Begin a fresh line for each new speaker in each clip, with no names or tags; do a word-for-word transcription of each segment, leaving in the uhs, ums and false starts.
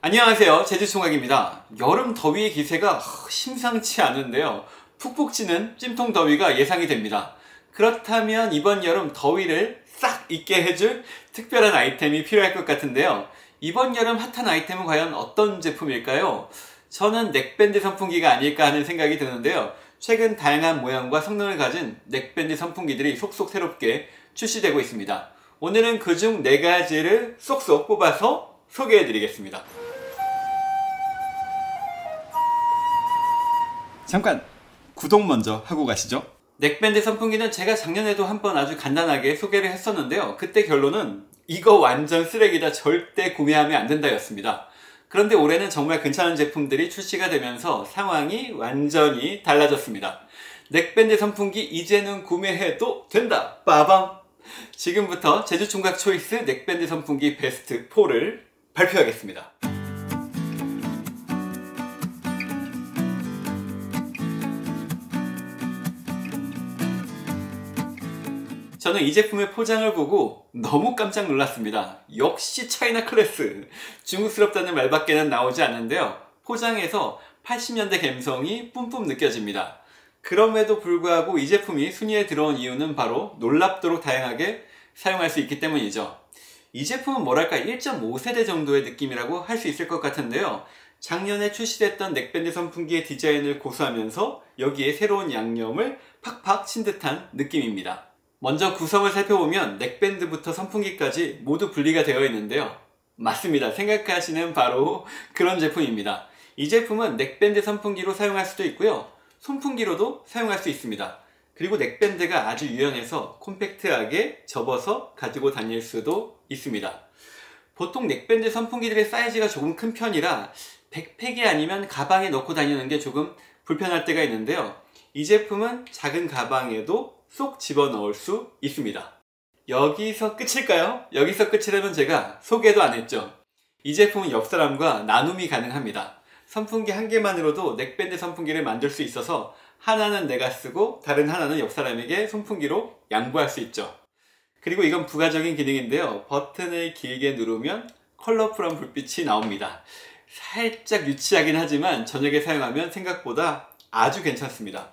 안녕하세요, 제주총각입니다. 여름 더위의 기세가 심상치 않은데요, 푹푹 찌는 찜통 더위가 예상이 됩니다. 그렇다면 이번 여름 더위를 싹 잊게 해줄 특별한 아이템이 필요할 것 같은데요, 이번 여름 핫한 아이템은 과연 어떤 제품일까요? 저는 넥밴드 선풍기가 아닐까 하는 생각이 드는데요, 최근 다양한 모양과 성능을 가진 넥밴드 선풍기들이 속속 새롭게 출시되고 있습니다. 오늘은 그중 네 가지를 쏙쏙 뽑아서 소개해 드리겠습니다. 잠깐 구독 먼저 하고 가시죠. 넥밴드 선풍기는 제가 작년에도 한번 아주 간단하게 소개를 했었는데요, 그때 결론은 이거 완전 쓰레기다, 절대 구매하면 안 된다 였습니다. 그런데 올해는 정말 괜찮은 제품들이 출시가 되면서 상황이 완전히 달라졌습니다. 넥밴드 선풍기 이제는 구매해도 된다, 빠밤! 지금부터 제주총각 초이스 넥밴드 선풍기 베스트 사를 발표하겠습니다. 저는 이 제품의 포장을 보고 너무 깜짝 놀랐습니다. 역시 차이나 클래스! 중국스럽다는 말밖에는 나오지 않는데요, 포장에서 팔십 년대 감성이 뿜뿜 느껴집니다. 그럼에도 불구하고 이 제품이 순위에 들어온 이유는 바로 놀랍도록 다양하게 사용할 수 있기 때문이죠. 이 제품은 뭐랄까 일 점 오 세대 정도의 느낌이라고 할 수 있을 것 같은데요, 작년에 출시됐던 넥밴드 선풍기의 디자인을 고수하면서 여기에 새로운 양념을 팍팍 친 듯한 느낌입니다. 먼저 구성을 살펴보면 넥밴드부터 선풍기까지 모두 분리가 되어 있는데요, 맞습니다, 생각하시는 바로 그런 제품입니다. 이 제품은 넥밴드 선풍기로 사용할 수도 있고요, 손풍기로도 사용할 수 있습니다. 그리고 넥밴드가 아주 유연해서 콤팩트하게 접어서 가지고 다닐 수도 있습니다. 보통 넥밴드 선풍기들의 사이즈가 조금 큰 편이라 백팩이 아니면 가방에 넣고 다니는 게 조금 불편할 때가 있는데요, 이 제품은 작은 가방에도 쏙 집어넣을 수 있습니다. 여기서 끝일까요? 여기서 끝이라면 제가 소개도 안 했죠. 이 제품은 옆사람과 나눔이 가능합니다. 선풍기 한 개만으로도 넥밴드 선풍기를 만들 수 있어서 하나는 내가 쓰고 다른 하나는 옆사람에게 선풍기로 양보할 수 있죠. 그리고 이건 부가적인 기능인데요, 버튼을 길게 누르면 컬러풀한 불빛이 나옵니다. 살짝 유치하긴 하지만 저녁에 사용하면 생각보다 아주 괜찮습니다.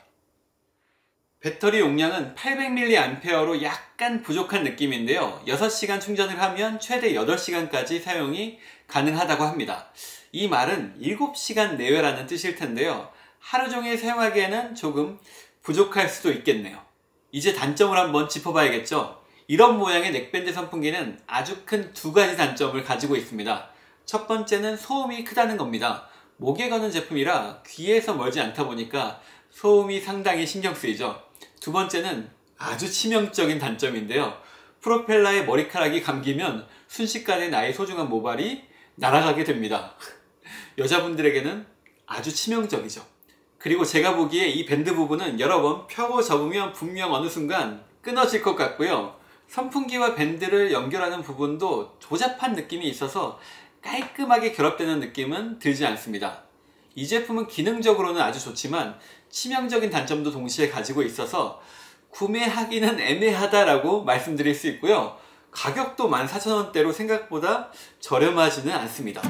배터리 용량은 팔백 밀리앰페어로 약간 부족한 느낌인데요, 여섯 시간 충전을 하면 최대 여덟 시간까지 사용이 가능하다고 합니다. 이 말은 일곱 시간 내외라는 뜻일 텐데요, 하루 종일 사용하기에는 조금 부족할 수도 있겠네요. 이제 단점을 한번 짚어봐야겠죠. 이런 모양의 넥밴드 선풍기는 아주 큰 두 가지 단점을 가지고 있습니다. 첫 번째는 소음이 크다는 겁니다. 목에 거는 제품이라 귀에서 멀지 않다 보니까 소음이 상당히 신경 쓰이죠. 두 번째는 아주 치명적인 단점인데요, 프로펠러에 머리카락이 감기면 순식간에 나의 소중한 모발이 날아가게 됩니다. 여자분들에게는 아주 치명적이죠. 그리고 제가 보기에 이 밴드 부분은 여러 번 펴고 접으면 분명 어느 순간 끊어질 것 같고요, 선풍기와 밴드를 연결하는 부분도 조잡한 느낌이 있어서 깔끔하게 결합되는 느낌은 들지 않습니다. 이 제품은 기능적으로는 아주 좋지만 치명적인 단점도 동시에 가지고 있어서 구매하기는 애매하다라고 말씀드릴 수 있고요, 가격도 만 사천 원대로 생각보다 저렴하지는 않습니다.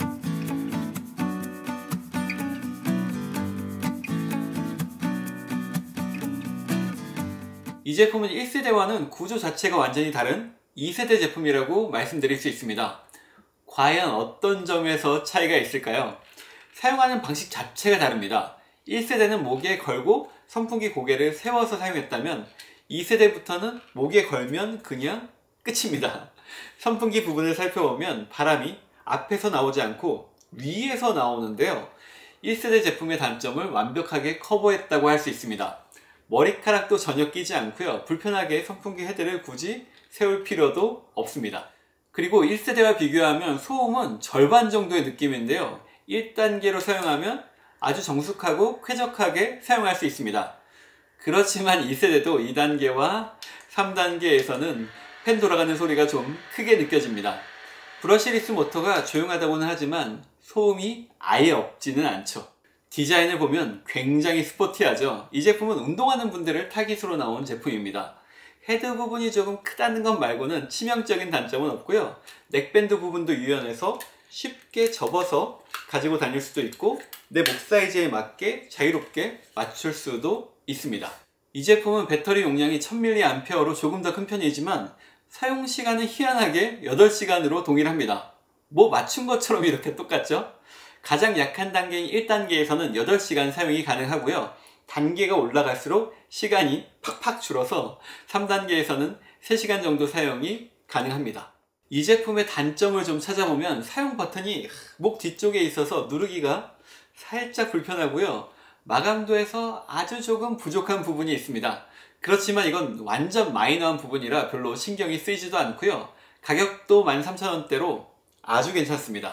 이 제품은 일 세대와는 구조 자체가 완전히 다른 이 세대 제품이라고 말씀드릴 수 있습니다. 과연 어떤 점에서 차이가 있을까요? 사용하는 방식 자체가 다릅니다. 일 세대는 목에 걸고 선풍기 고개를 세워서 사용했다면 이 세대부터는 목에 걸면 그냥 끝입니다. 선풍기 부분을 살펴보면 바람이 앞에서 나오지 않고 위에서 나오는데요, 일 세대 제품의 단점을 완벽하게 커버했다고 할 수 있습니다. 머리카락도 전혀 끼지 않고요, 불편하게 선풍기 헤드를 굳이 세울 필요도 없습니다. 그리고 일 세대와 비교하면 소음은 절반 정도의 느낌인데요, 일 단계로 사용하면 아주 정숙하고 쾌적하게 사용할 수 있습니다. 그렇지만 이 세대도 이 단계와 삼 단계에서는 팬 돌아가는 소리가 좀 크게 느껴집니다. 브러시리스 모터가 조용하다고는 하지만 소음이 아예 없지는 않죠. 디자인을 보면 굉장히 스포티하죠. 이 제품은 운동하는 분들을 타깃으로 나온 제품입니다. 헤드 부분이 조금 크다는 것 말고는 치명적인 단점은 없고요, 넥밴드 부분도 유연해서 쉽게 접어서 가지고 다닐 수도 있고 내 목 사이즈에 맞게 자유롭게 맞출 수도 있습니다. 이 제품은 배터리 용량이 천 밀리앰페어로 조금 더 큰 편이지만 사용시간은 희한하게 여덟 시간으로 동일합니다. 뭐 맞춘 것처럼 이렇게 똑같죠? 가장 약한 단계인 일 단계에서는 여덟 시간 사용이 가능하고요. 단계가 올라갈수록 시간이 팍팍 줄어서 삼 단계에서는 세 시간 정도 사용이 가능합니다. 이 제품의 단점을 좀 찾아보면 사용 버튼이 목 뒤쪽에 있어서 누르기가 살짝 불편하고요. 마감도에서 아주 조금 부족한 부분이 있습니다. 그렇지만 이건 완전 마이너한 부분이라 별로 신경이 쓰이지도 않고요. 가격도 만 삼천 원대로 아주 괜찮습니다.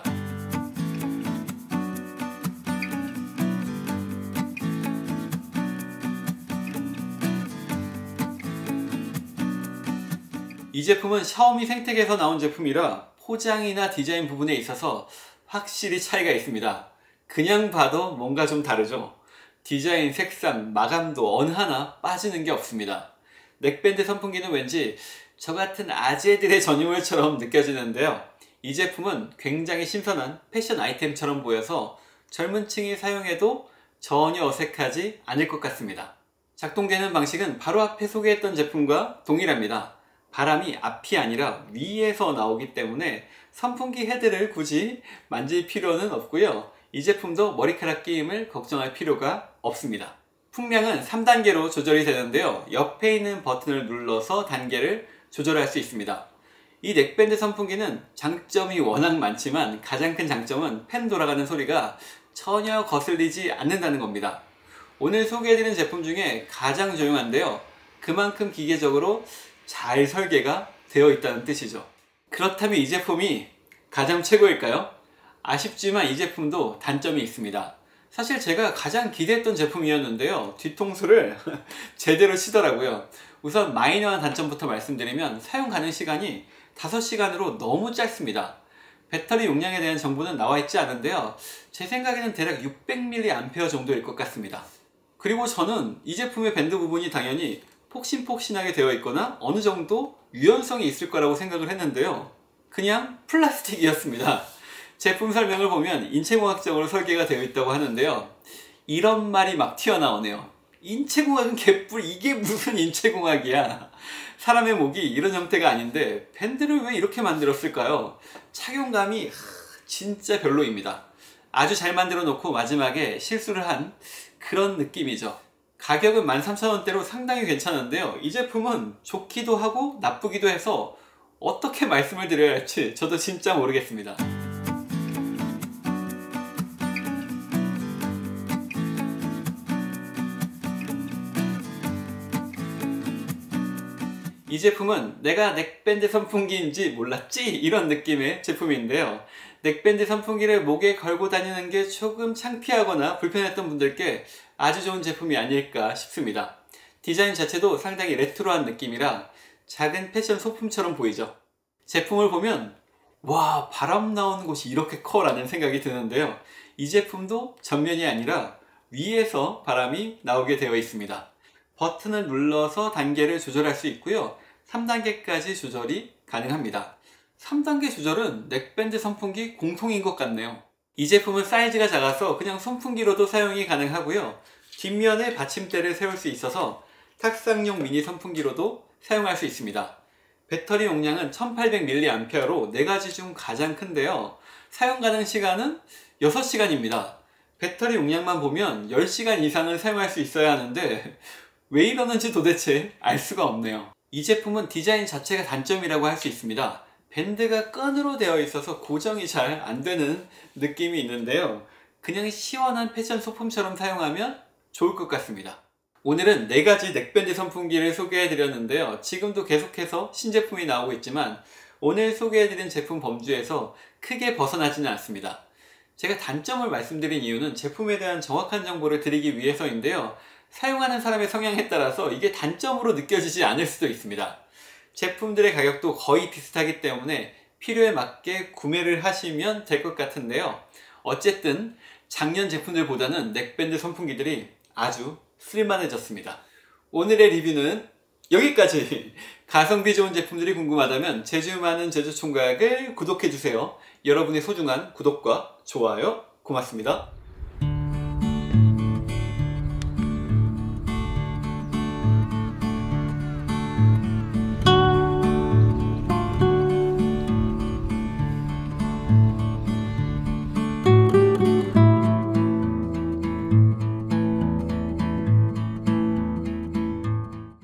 이 제품은 샤오미 생텍에서 나온 제품이라 포장이나 디자인 부분에 있어서 확실히 차이가 있습니다. 그냥 봐도 뭔가 좀 다르죠? 디자인, 색상, 마감도 어느 하나 빠지는 게 없습니다. 넥밴드 선풍기는 왠지 저 같은 아재들의 전유물처럼 느껴지는데요. 이 제품은 굉장히 신선한 패션 아이템처럼 보여서 젊은 층이 사용해도 전혀 어색하지 않을 것 같습니다. 작동되는 방식은 바로 앞에 소개했던 제품과 동일합니다. 바람이 앞이 아니라 위에서 나오기 때문에 선풍기 헤드를 굳이 만질 필요는 없고요. 이 제품도 머리카락 끼임을 걱정할 필요가 없습니다. 풍량은 삼 단계로 조절이 되는데요. 옆에 있는 버튼을 눌러서 단계를 조절할 수 있습니다. 이 넥밴드 선풍기는 장점이 워낙 많지만 가장 큰 장점은 팬 돌아가는 소리가 전혀 거슬리지 않는다는 겁니다. 오늘 소개해드린 제품 중에 가장 조용한데요. 그만큼 기계적으로 잘 설계가 되어 있다는 뜻이죠. 그렇다면 이 제품이 가장 최고일까요? 아쉽지만 이 제품도 단점이 있습니다. 사실 제가 가장 기대했던 제품이었는데요. 뒤통수를 제대로 치더라고요. 우선 마이너한 단점부터 말씀드리면 사용 가능 시간이 다섯 시간으로 너무 짧습니다. 배터리 용량에 대한 정보는 나와 있지 않은데요. 제 생각에는 대략 육백 밀리앰페어 정도일 것 같습니다. 그리고 저는 이 제품의 밴드 부분이 당연히 폭신폭신하게 되어 있거나 어느 정도 유연성이 있을 거라고 생각을 했는데요. 그냥 플라스틱이었습니다. 제품 설명을 보면 인체공학적으로 설계가 되어 있다고 하는데요. 이런 말이 막 튀어나오네요. 인체공학은 개뿔, 이게 무슨 인체공학이야. 사람의 목이 이런 형태가 아닌데 밴드를 왜 이렇게 만들었을까요? 착용감이 진짜 별로입니다. 아주 잘 만들어 놓고 마지막에 실수를 한 그런 느낌이죠. 가격은 만 삼천 원대로 상당히 괜찮은데요. 이 제품은 좋기도 하고 나쁘기도 해서 어떻게 말씀을 드려야 할지 저도 진짜 모르겠습니다. 이 제품은 내가 넥밴드 선풍기인지 몰랐지? 이런 느낌의 제품인데요. 넥밴드 선풍기를 목에 걸고 다니는 게 조금 창피하거나 불편했던 분들께 아주 좋은 제품이 아닐까 싶습니다. 디자인 자체도 상당히 레트로한 느낌이라 작은 패션 소품처럼 보이죠. 제품을 보면 와, 바람 나오는 곳이 이렇게 커 라는 생각이 드는데요. 이 제품도 전면이 아니라 위에서 바람이 나오게 되어 있습니다. 버튼을 눌러서 단계를 조절할 수 있고요. 삼 단계까지 조절이 가능합니다. 삼 단계 조절은 넥밴드 선풍기 공통인 것 같네요. 이 제품은 사이즈가 작아서 그냥 선풍기로도 사용이 가능하고요. 뒷면에 받침대를 세울 수 있어서 탁상용 미니 선풍기로도 사용할 수 있습니다. 배터리 용량은 천팔백 밀리앰페어로 네 가지 중 가장 큰데요. 사용 가능 시간은 여섯 시간입니다. 배터리 용량만 보면 열 시간 이상을 사용할 수 있어야 하는데 왜 이러는지 도대체 알 수가 없네요. 이 제품은 디자인 자체가 단점이라고 할 수 있습니다. 밴드가 끈으로 되어 있어서 고정이 잘 안되는 느낌이 있는데요. 그냥 시원한 패션 소품처럼 사용하면 좋을 것 같습니다. 오늘은 네 가지 넥밴드 선풍기를 소개해 드렸는데요. 지금도 계속해서 신제품이 나오고 있지만 오늘 소개해 드린 제품 범주에서 크게 벗어나지는 않습니다. 제가 단점을 말씀드린 이유는 제품에 대한 정확한 정보를 드리기 위해서인데요. 사용하는 사람의 성향에 따라서 이게 단점으로 느껴지지 않을 수도 있습니다. 제품들의 가격도 거의 비슷하기 때문에 필요에 맞게 구매를 하시면 될 것 같은데요. 어쨌든 작년 제품들보다는 넥밴드 선풍기들이 아주 쓸만해졌습니다. 오늘의 리뷰는 여기까지. 가성비 좋은 제품들이 궁금하다면 제주 많은 제주총각을 구독해주세요. 여러분의 소중한 구독과 좋아요 고맙습니다.